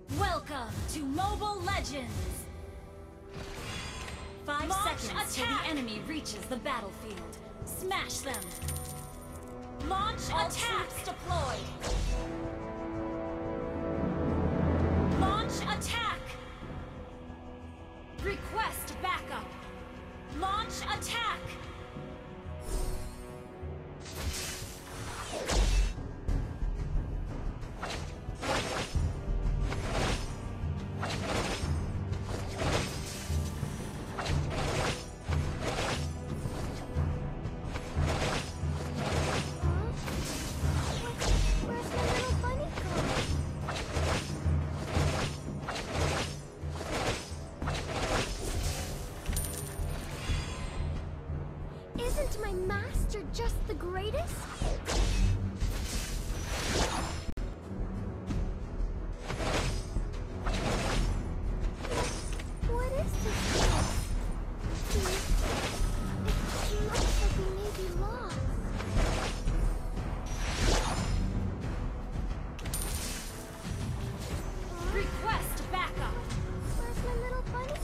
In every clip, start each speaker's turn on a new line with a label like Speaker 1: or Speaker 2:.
Speaker 1: Welcome to Mobile Legends! 5 seconds till the enemy reaches the battlefield. Smash them! Launch attacks deployed! Launch attack! Request backup! Launch attack!
Speaker 2: Isn't my master just the greatest? What is this place? It looks like we may be lost.
Speaker 1: Request backup!
Speaker 2: Where's my little bunny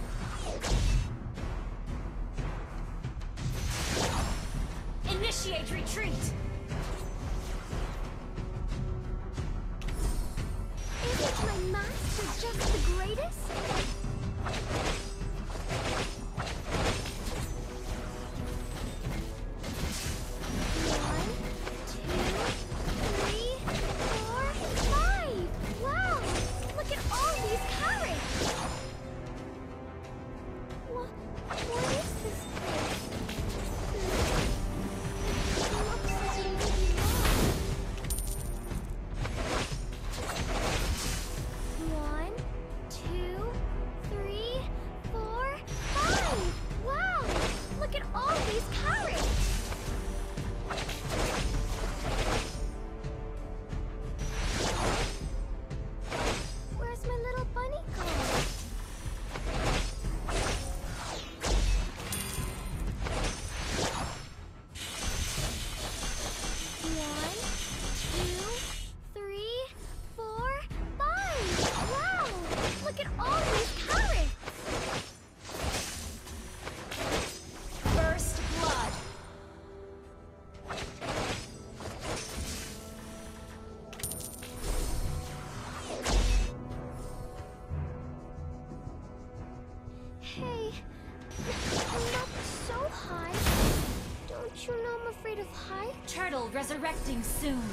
Speaker 2: gone?
Speaker 1: Initiate retreat!
Speaker 2: Isn't my master just the greatest? One, two, three, four, five! Wow! Look at all these carrots! What is this place? Looks like a movie lot. One, two, three, four, five! Wow! Look at all these carrots! Where's my little bunny gone? One, two, three, four, five! Wow! Look at all these carrots!
Speaker 1: First blood!
Speaker 2: Hey, I'm up so high. Don't you know I'm afraid of heights?
Speaker 1: Turtle resurrecting soon.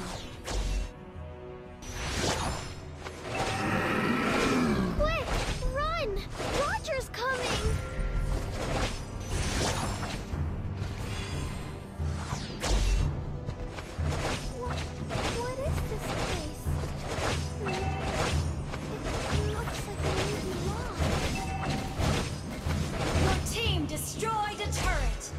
Speaker 2: Quick! Run! Roger's coming! What is this place? It looks like a movie lot.
Speaker 1: Your team destroyed a turret!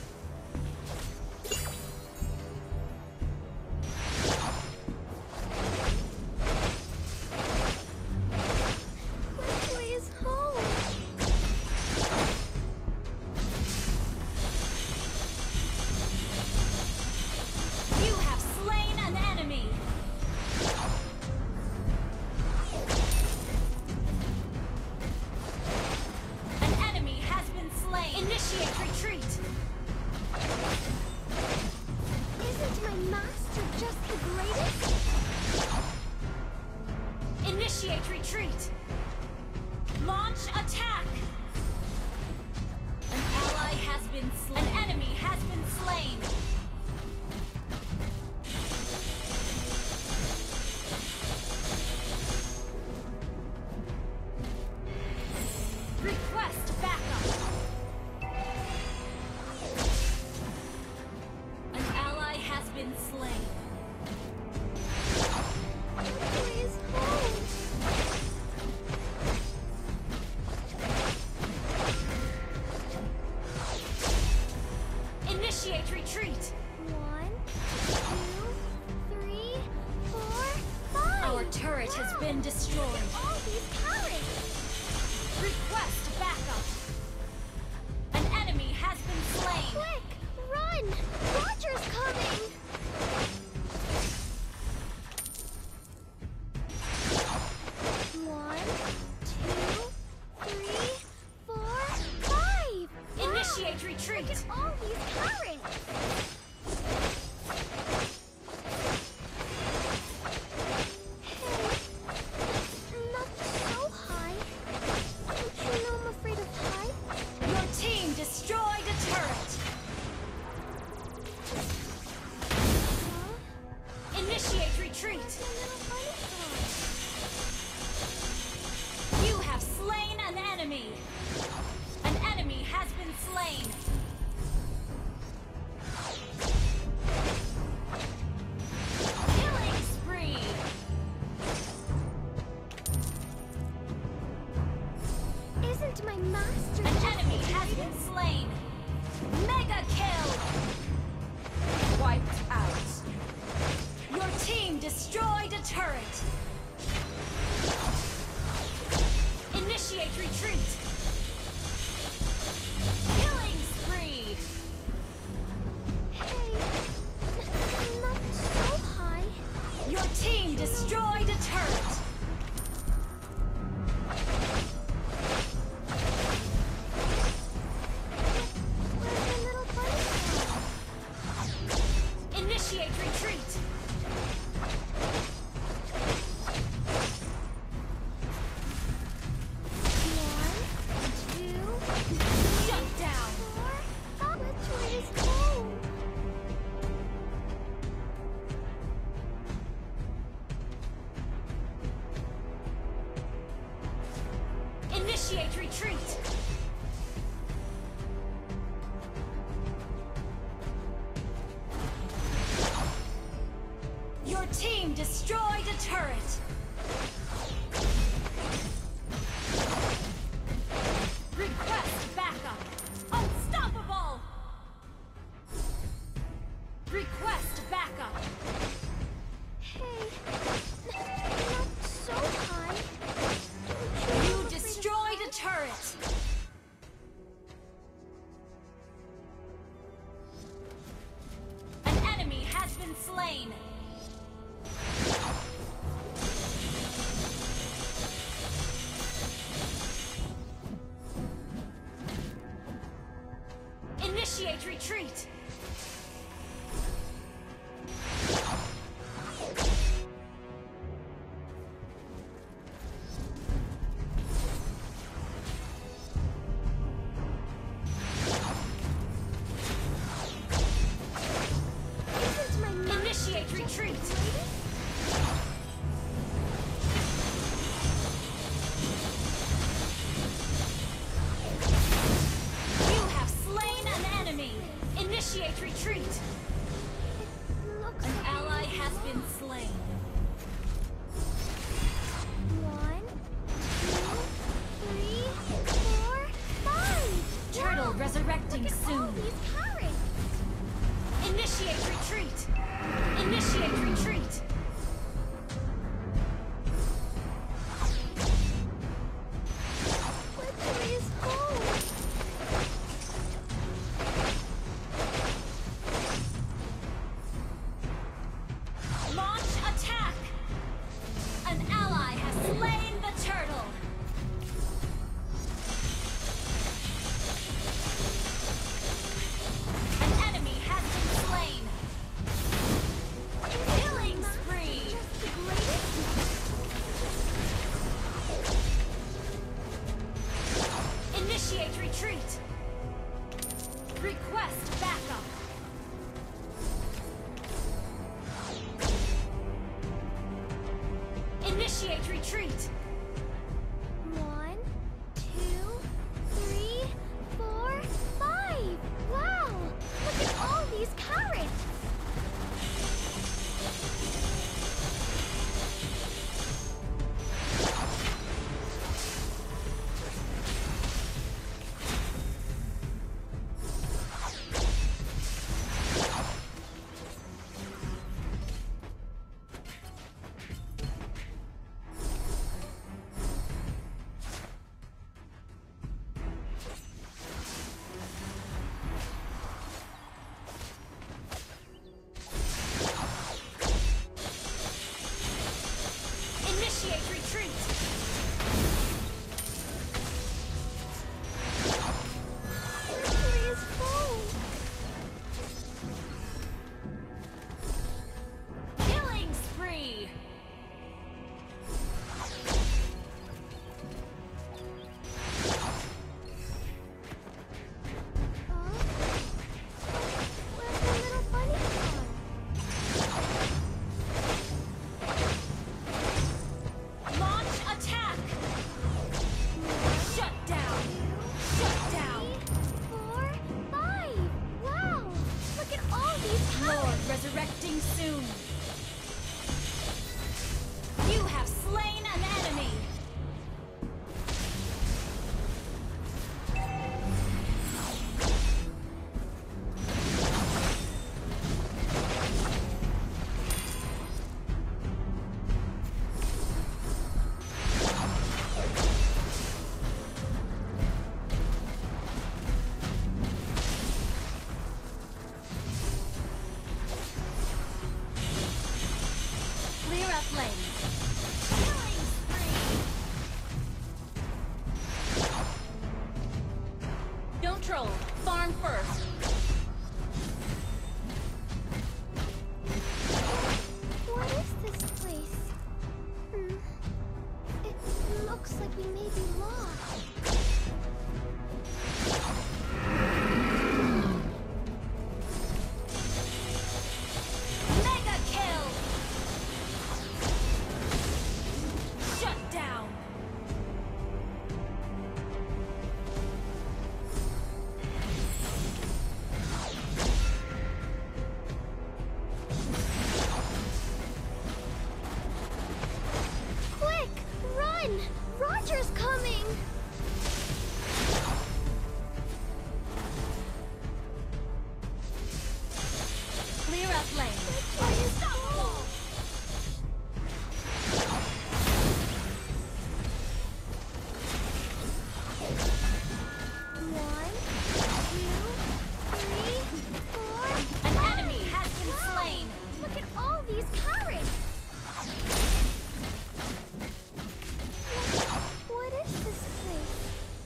Speaker 2: Which way is home?
Speaker 1: You have slain an enemy! An enemy has been slain! Initiate retreat!
Speaker 2: Isn't my master just the greatest?
Speaker 1: Initiate retreat! Launch attack! An ally has been slain. An enemy has been slain! Request backup! An ally has been slain.
Speaker 2: Which way is home?
Speaker 1: Initiate retreat!
Speaker 2: One, two, three, four, five!
Speaker 1: Our turret has been destroyed.
Speaker 2: All these carrots!
Speaker 1: Request backup! An enemy has been slain!
Speaker 2: Quick! Run! Roger's coming!
Speaker 1: retreat!
Speaker 2: Look at all these carrots! Hey, not so high. Don't you know I'm afraid of heights?
Speaker 1: Your team destroyed a turret!
Speaker 2: Huh?
Speaker 1: Initiate retreat!
Speaker 2: Where's my little butterfly?
Speaker 1: You have slain an enemy! An enemy has been slain! Killing spree!
Speaker 2: Isn't my master
Speaker 1: An
Speaker 2: just
Speaker 1: enemy has been slain! Mega kill! Wiped out. Your team destroyed a turret! Initiate retreat! Killing spree!
Speaker 2: Hey, not so high.
Speaker 1: Your team destroyed a turret!
Speaker 2: Where's my little butterfly?
Speaker 1: Initiate retreat!
Speaker 2: One, two,
Speaker 1: Shut down!
Speaker 2: four. Oh, which way is home?
Speaker 1: Initiate retreat! Your team destroyed a turret! Request backup! Unstoppable! Request backup!
Speaker 2: Hey, not so high. Don't
Speaker 1: You
Speaker 2: know
Speaker 1: destroyed a turret! An enemy has been slain! Initiate retreat!
Speaker 2: Isn't my master
Speaker 1: Initiate
Speaker 2: just
Speaker 1: retreat!
Speaker 2: great?
Speaker 1: You have slain an enemy! Initiate retreat!
Speaker 2: Looks
Speaker 1: An
Speaker 2: like
Speaker 1: ally has been slain.
Speaker 2: one, two, three, four, five.
Speaker 1: Turtle
Speaker 2: Wow,
Speaker 1: resurrecting
Speaker 2: look at all
Speaker 1: soon.
Speaker 2: these carrots.
Speaker 1: Initiate retreat! Initiate retreat!
Speaker 2: Which way is home?
Speaker 1: Launch attack! An ally has slain the turtle! An enemy has been slain! Killing spree!
Speaker 2: Just the greatest.
Speaker 1: Initiate retreat! Request backup! Initiate retreat!
Speaker 2: One, two, three, four, five. Wow, look at all these carrots.
Speaker 1: soon. You have slain an enemy. Clear up lane. Killing spree. Don't troll. Farm first.
Speaker 2: What is this place? It looks like we may be lost.
Speaker 1: Mega kill. Shut down.
Speaker 2: Quick! Run! Roger's coming!
Speaker 1: Clear up lane.
Speaker 2: Unstoppable! One, two, three, four,
Speaker 1: An
Speaker 2: five.
Speaker 1: enemy has been
Speaker 2: Wow!
Speaker 1: slain.
Speaker 2: Look at all these carrots! What is this place?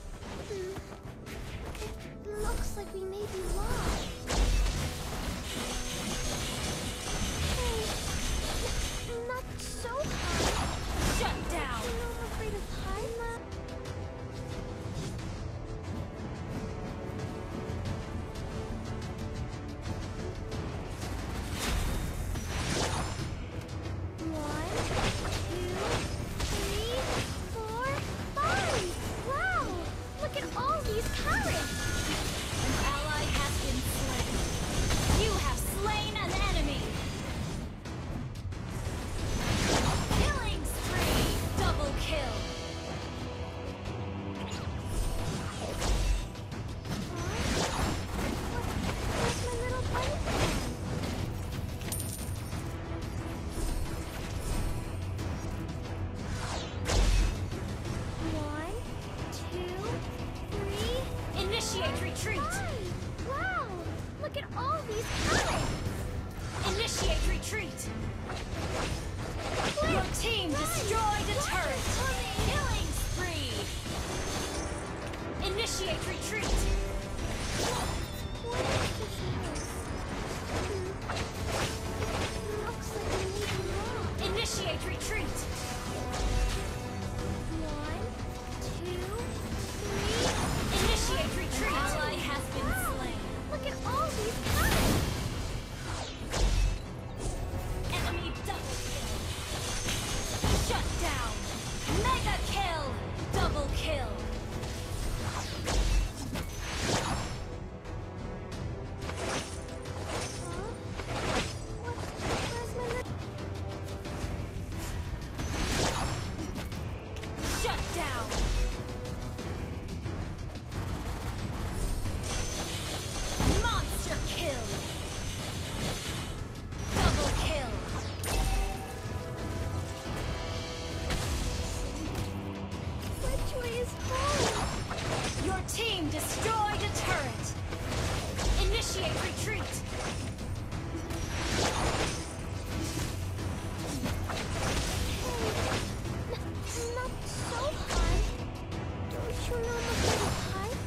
Speaker 2: It looks like we may be lost. Hey, not so high.
Speaker 1: Shut down.
Speaker 2: You know I'm afraid of heights. One, two, three, four, five. Wow! Look at all these carrots.
Speaker 1: An ally has been slain. You have slain an enemy. Killing spree. Double kill.
Speaker 2: Where's my little bunny friend? One, two, three,
Speaker 1: Initiate retreat.
Speaker 2: five. Wow! Look at all these carrots.
Speaker 1: Initiate retreat. Your team destroyed a turret. Killing spree. Initiate retreat.
Speaker 2: What is this house? Looks like we need to walk.
Speaker 1: Initiate retreat.
Speaker 2: One, two, three.
Speaker 1: Initiate retreat. Ally has been
Speaker 2: Wow!
Speaker 1: slain.
Speaker 2: Look at all these carrots.
Speaker 1: Enemy double kill. Shut down. Mega kill. Double kill.
Speaker 2: Huh? Where's my little...
Speaker 1: Shut down. Monster kill. Double kill.
Speaker 2: Which way is home?
Speaker 1: Your team destroyed a turret. Initiate retreat.
Speaker 2: Hey, not so high. Don't you know I'm afraid of heights?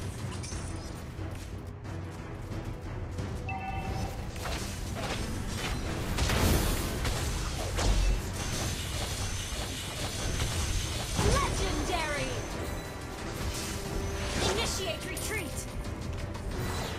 Speaker 1: Legendary. Initiate retreat.